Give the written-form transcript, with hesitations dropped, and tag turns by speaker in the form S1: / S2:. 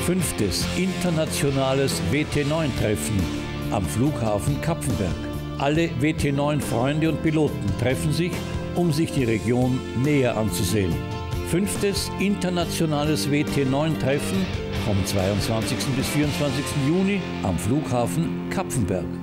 S1: 5. internationales WT9-Treffen am Flughafen Kapfenberg. Alle WT9-Freunde und Piloten treffen sich, um sich die Region näher anzusehen. 5. internationales WT9-Treffen vom 22. bis 24. Juni am Flughafen Kapfenberg.